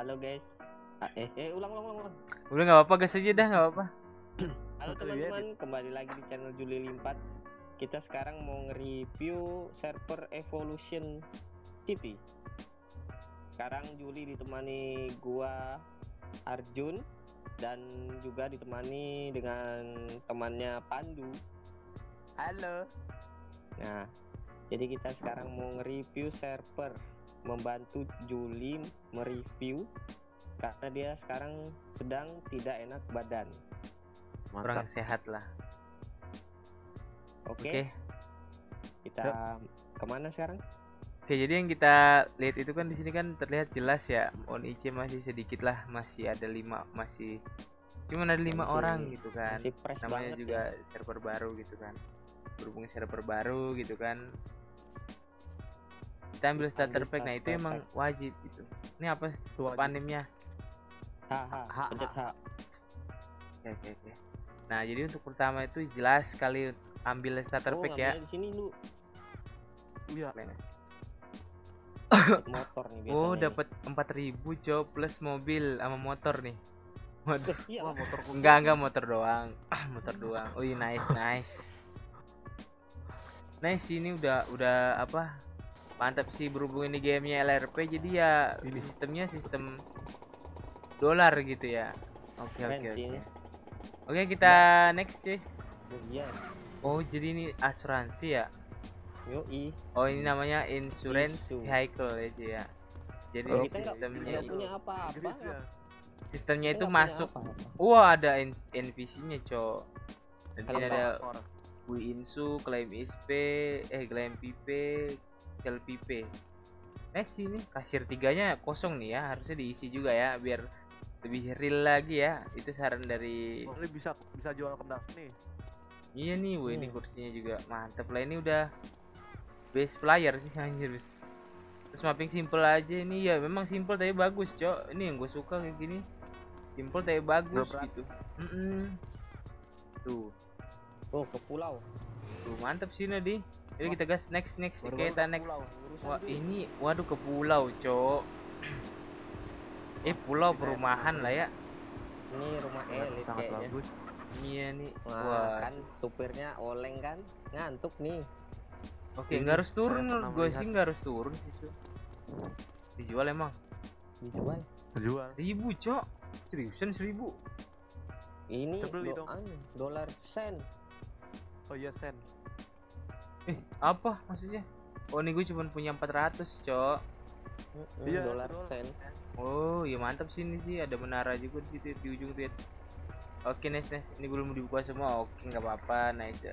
Halo guys. Ulang. Udah nggak apa-apa, gas aja dah, nggak apa-apa. Halo teman-teman, kembali lagi di channel Juli 4. Kita sekarang mau nge-review server Evolution City. Sekarang Juli ditemani gua Arjun dan juga ditemani dengan temannya Pandu. Halo. Nah, jadi kita sekarang mau nge-review server, membantu Juli mereview karena dia sekarang sedang tidak enak badan. Kurang sehat lah. Oke. Kita kemana sekarang? Oke, jadi yang kita lihat itu kan di sini kan terlihat jelas ya, ONIC masih sedikit lah, masih ada 5, masih cuman ada 5 orang gitu kan. Masih fresh Namanya banget juga ya. server baru gitu kan. Berhubung server baru gitu kan. Kita ambil starter pack, nah itu emang wajib gitu. Ini apa animnya? Pencet H. Oke. Nah, jadi untuk pertama itu jelas sekali ambil starter pack ya. Di sini lu. Iya. Motor nih biasanya. Oh, dapat 4.000 cow plus mobil sama motor nih. Waduh. Wah, motor Enggak motor doang. Motor doang. Oh, iya, nice. Nice, ini udah apa? Mantap sih, berhubung ini gamenya LRP jadi ya ini sistemnya sistem dolar gitu ya. Oke. Oke, kita next cuy. Iya. Oh, jadi ini asuransi ya. Yoi. Oh, ini namanya insurance vehicle ya cuy ya. Jadi sistemnya punya apa-apa. Sistemnya itu masuk. Wah, ada NPC-nya, Cok. Dan sini ada Winsu, Claim ISP, Claim PP, Kel PP. Sini kasir 3-nya kosong nih ya, harusnya diisi juga ya biar lebih real lagi ya. Itu saran dari ini bisa jual kendak nih. Iya nih, ini kursinya juga mantep lah. Ini udah base player sih anjir. Terus mapping simple aja ini ya, memang simple tapi bagus, Cok. Ini yang gue suka kayak gini. Simple tapi bagus gitu. Tuh. Oh, ke pulau. Tuh, mantep sih Nadi. Jadi kita gas next kita next. Wah, ini waduh ke pulau, Cok. Pulau perumahan lah ya. Ini rumah elit sangat kayaknya. bagus. Iya nih. Wah, kan supirnya oleng kan, ngantuk nih. Oke, nggak harus turun menurut gue sih, nggak harus turun sih, Cok. Dijual emang? Dijual. 1.000, Cok. Seriusan 1.000? Ini dong. dolar sen. Oh iya, sen. Apa maksudnya? Oh, ini gue cuma punya 400, Cok. Iya, dolar sen. Oh, ya mantap sih ini sih, ada menara juga di situ di ujung tuh. Oke, nice. Ini belum dibuka semua. Oke, nggak apa-apa, nice.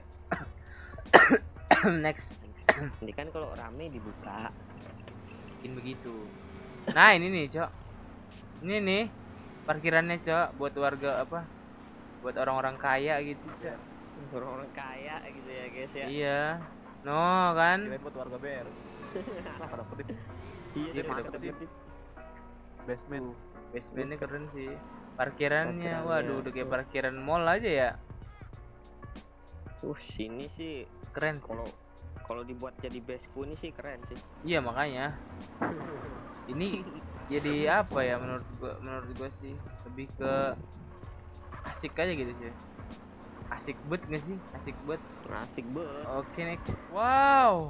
Next. Ini kan kalau rame dibuka. Bikin begitu. Nah, ini nih, Cok. Ini nih parkirannya, Cok, buat warga apa? Buat orang-orang kaya gitu, Cok. Orang-orang kaya gitu ya, guys ya. Iya. No, kan? Kirain buat warga BR. Apa dapetin? Iya, dapetin. Basementnya keren sih. Parkirannya, waduh, udah kayak tuh. parkiran mall aja ya. Sini sih Keren sih. Kalau dibuat jadi baseku ini sih keren sih. Iya, makanya. Ini jadi apa ya menurut gua sih, lebih ke asik aja gitu sih. Asik bet nggak sih? Asik bet. Oke, next. Wow,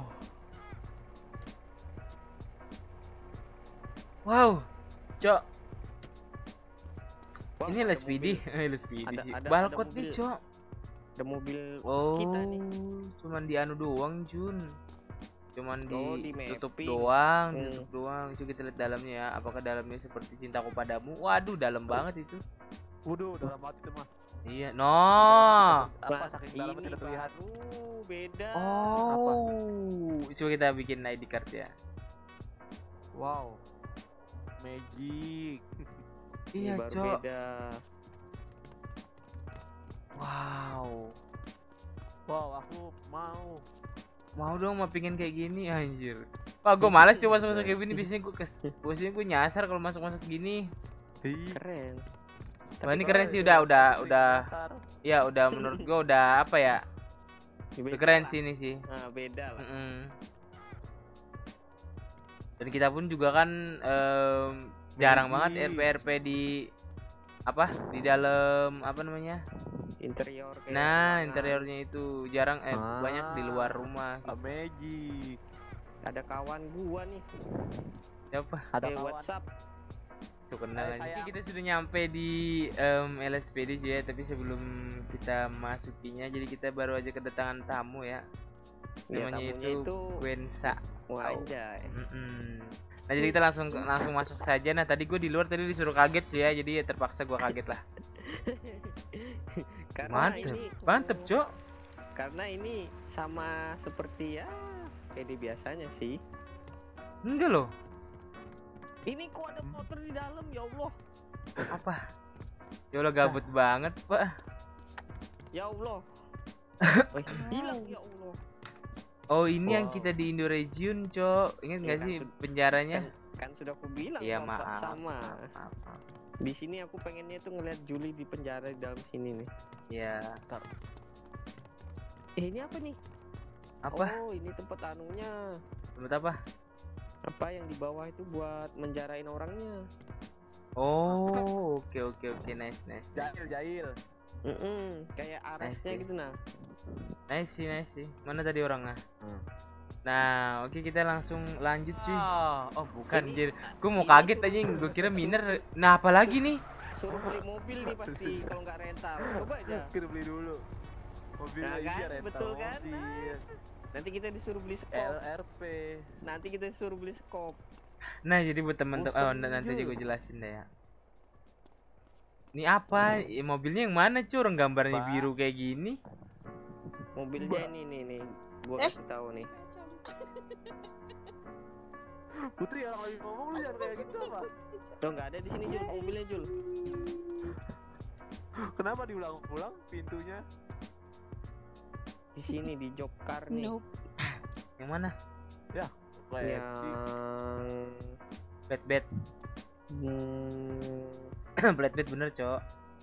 Cok. Ini LSPD sih. Balkot nih, Cok. Ada mobil kita nih. Cuman di anu doang, Jun. Cuman ditutup mapping doang, Coba kita lihat dalamnya ya. Apakah dalamnya seperti Cintaku Padamu? Waduh, dalam banget itu. Waduh, dalam banget itu mah. Iya, no. Apa saking dalamnya tidak terlihat? Beda. Oh, coba kita bikin ID card ya. Wow. Magic. Iya, baru Cok. beda. Wow, aku mau dong, mau pingin kayak gini anjir. Wah, gue malas coba masuk kayak gini. Biasanya gue nyasar kalau masuk gini. Keren. Wah, ini keren sih, udah ya udah menurut gue udah apa ya, udah keren sih ini sih. Nah, beda lah. Dan kita pun juga kan Jarang Magic. banget RP di apa? Di dalam apa namanya? Interior kayak Nah, ruangan. interiornya itu jarang banyak di luar Ah. rumah. Magic. Ada kawan gua nih Siapa? Ada di kawan. WhatsApp. Tuh kenal aja. Sayang. Kita sudah nyampe di LSPD cuy ya, tapi sebelum kita masukinya jadi kita baru aja kedatangan tamu ya. Ya, Namanya tamunya itu Wensa. Wah, anjay. Nah, jadi kita langsung masuk saja. Nah, tadi gue di luar tadi disuruh kaget cuy ya, jadi ya terpaksa gue kaget lah. Karena Mantep, ini mantep cok. karena ini sama seperti ya kayak di biasanya sih. Enggak loh. Ini kok ada motor di dalam, ya Allah. Apa? Ya Allah gabut banget pak. Ya Allah. Wih, hilang ya Allah. Oh ini yang Wow. kita di Indo Region cok. Ingat nggak Iya, sih kan. penjaranya? Kan sudah aku bilang Iya Pak, maaf. sama. Maaf. Di sini aku pengennya tuh ngeliat Juli di penjara di dalam sini nih. Ya Ini apa nih? apa? Oh, ini tempat anunya. Tempat apa? Apa yang di bawah itu buat menjarain orangnya. Oh oke nice. Jahil. Kayak aresnya Nice, gitu nah. Nice sih. Mana tadi orangnya? Hmm. Nah, oke kita langsung lanjut cuy. Oh, bukan Ini- anjir. Gue mau kaget aja, gue kira miner. Nah, apalagi nih? Suruh beli mobil nih pasti kalau nggak rental. Coba aja. Kita beli dulu. Mobilnya Nah, kan? iya rental Betul kan? mobil. Nanti kita disuruh beli skop. LRP. Nanti kita disuruh beli skop. Nah, jadi buat teman-teman nanti aja gue jelasin deh ya. Ini apa? Ya, mobilnya yang mana cuy? Orang gambarnya Pak. biru kayak gini. Mobilnya ini nih. Gua kasih tahu nih. Putri orang lagi ngomong lu jangan kayak gitu apa? Tuh nggak ada di sini Jul, mobilnya Jul. Kenapa diulang-ulang pintunya? Di sini di job car nih. Yang mana? Flexi. Yang Bed. hmm, Bed bener, Cok.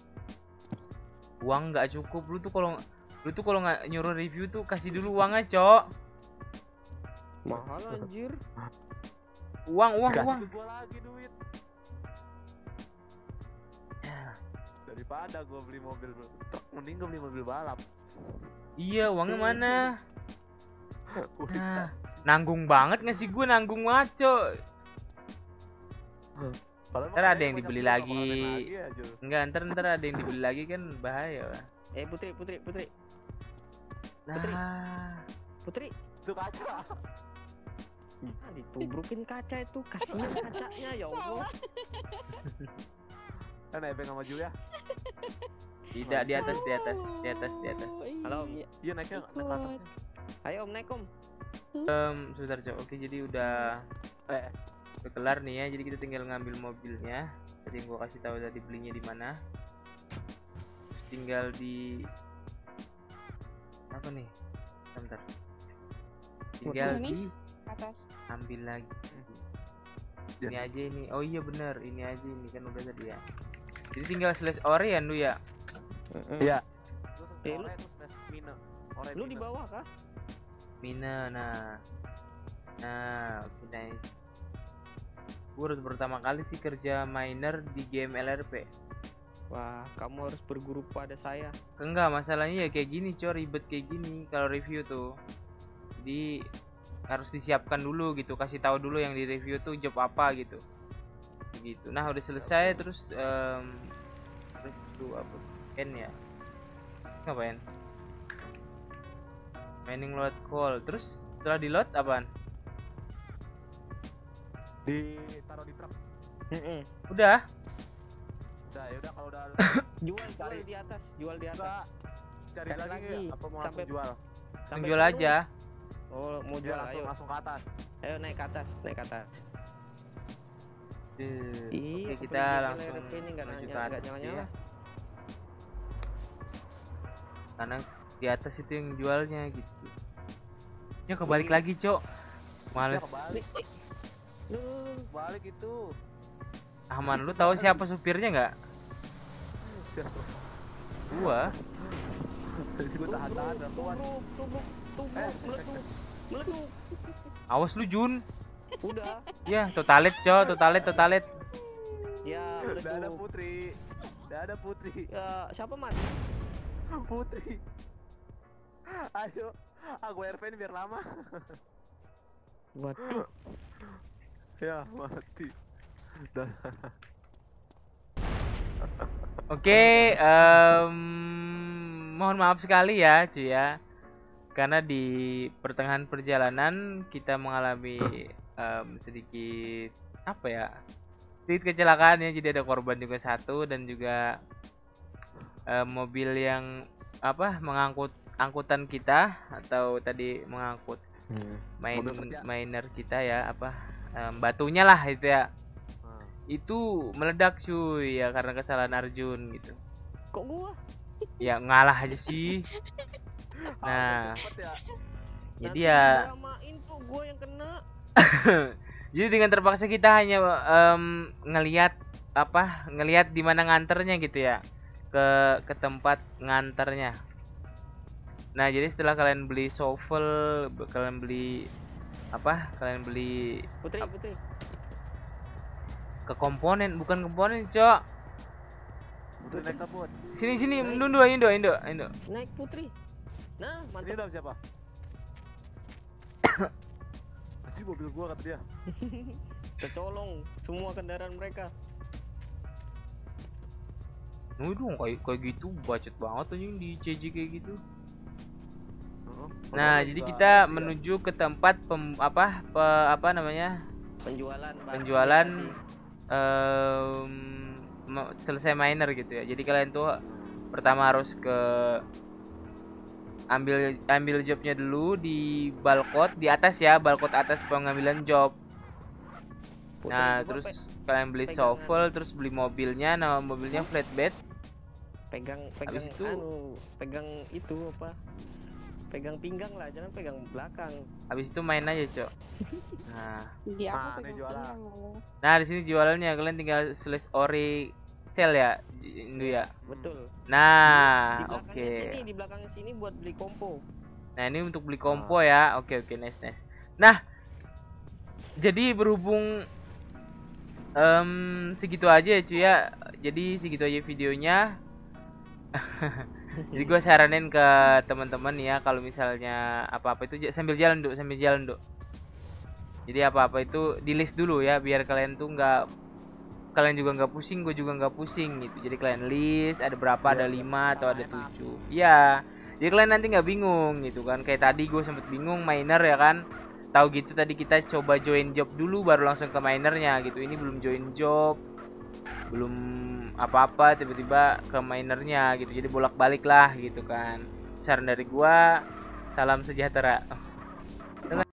Uang nggak cukup. Lu tuh kalau nggak nyuruh review tuh kasih dulu uangnya, Cok. mahal anjir. Uang. Kasih ke gua lagi duit. Daripada gua beli mobil truk, mending gua beli mobil balap. Iya, uangnya mana? Wih, Nah, nanggung banget nggak sih gue nanggung ngaco. padahal Ntar mah ada yang banyak dibeli juga lagi. pengeluaran lagi ya, Jul. Enggak, ntar ada yang dibeli lagi kan bahaya lah. Putri. Nah, Putri. Itu kaca. Ditubrukin kaca itu, kasihan kacanya ya Allah. Kan nebeng sama Julia. tidak di atas. Halo. Iya naiknya naik ke atasnya. Ayo Om naik Om. Sebentar Cok. Oke, jadi udah Eh, kelar nih ya. Jadi kita tinggal ngambil mobilnya. Tadi yang gua kasih tahu tadi belinya di mana. Terus tinggal di apa nih? Bentar. Tinggal Ini? di Atas. ambil lagi. Ya. Ini aja ini. Oh iya bener, ini aja ini kan udah tadi ya. Jadi tinggal slash ore ya lu ya. iya. Eh, Terus ore terus space mine. Ore Lu di mine. bawah kah? Mina, nah oke nice. Gue baru pertama kali sih kerja miner di game LRP. Wah, kamu harus berguru pada saya. Enggak, masalahnya ya kayak gini coy, ribet kayak gini kalau review tuh. Jadi harus disiapkan dulu gitu, kasih tahu dulu yang di review tuh job apa gitu. Begitu. Nah, udah selesai terus terus tuh apa? End ya. Ngapain? Mining load call. Terus setelah di load apaan? Ditaruh di truk. Udah. Udah ya udah kalau udah Jual Cari. di atas, jual di atas. enggak cari Cari lagi, lagi. apa mau Sampai- langsung jual? Sampai Jual penuh. aja. Oh, mau Jual jual, ayo. langsung ke atas. Ayo naik ke atas, naik ke atas. Oke, aku kita beli game langsung LRP ini nggak menuju ke nggak atas nyala-nyala. ya. Karena di atas itu yang jualnya gitu. Ya kebalik lagi, Cok. Males. Ya, kebalik. Lu, Balik itu. Ahman, lu tahu siapa supirnya nggak? Gua. Gue tahan-tahan udah kuat. tubruk, meletup, meletup. Awas lu, Jun. Udah. Ya, totalet, Cok, totalet. Ya, Udah ada tuh. Putri. Udah ada Putri. Ya, siapa Mas? Putri. Ayo, aku RP biar lama. Waduh. Ya, mati. Dah. Oke, mohon maaf sekali ya cuy ya, karena di pertengahan perjalanan kita mengalami sedikit apa ya, sedikit kecelakaan ya. Jadi ada korban juga satu, dan juga mobil yang apa mengangkut angkutan kita, atau tadi mengangkut miner kita ya, apa batunya lah itu ya, itu meledak cuy ya, karena kesalahan Arjun gitu. Kok gua? Ya ngalah aja sih. Nah, Ya. jadi Nanti ya dramain tuh gua yang kena. jadi dengan terpaksa kita hanya ngelihat di mana nganternya gitu ya, ke tempat nganternya. Nah, jadi setelah kalian beli shovel, kalian beli Putri. ke komponen, bukan komponen cok. Putri naik kabut. Sini Indo. Naik Putri. Nah, Ini mantap. udah siapa? Anjir, mobil gua kata dia. Kecolong semua kendaraan mereka. Dong kayak gitu bacot banget anjing di CJ kayak gitu. Padahal Nah, jadi juga kita dia. menuju ke tempat penjualan selesai miner gitu ya. Jadi kalian tuh pertama harus ke ambil jobnya dulu di balkot di atas ya, balkot atas pengambilan job. Putri, Nah, coba terus kalian beli pegangan. shovel, terus beli mobilnya. Nama mobilnya flatbed. pegang Habis itu pegang itu apa? Pegang pinggang lah, jangan pegang belakang. Habis itu main aja, Cok. Nah, Di aku Nah, ini pegang jualan. pinggang lu. nah di sini jualannya kalian tinggal slash ori sell ya, Indo ya. Betul. Nah, Di oke. belakangnya di belakangnya sini buat beli kompo. Nah, ini untuk beli kompo ya. Oke, nice. Nah, jadi berhubung segitu aja ya cuy ya. Jadi segitu aja videonya. Jadi gue saranin ke teman-teman ya, kalau misalnya apa-apa itu sambil jalan duk. Jadi apa-apa itu di list dulu ya, biar kalian juga nggak pusing, gue juga nggak pusing gitu. Jadi kalian list ada berapa, ada 5 atau ada 7. Iya. Jadi kalian nanti nggak bingung gitu kan. Kayak tadi gue sempet bingung miner ya kan. Tahu gitu tadi kita coba join job dulu baru langsung ke minernya gitu. Ini belum join job, belum apa-apa, tiba-tiba ke minernya gitu. Jadi bolak-balik lah gitu kan. Saran dari gua, salam sejahtera.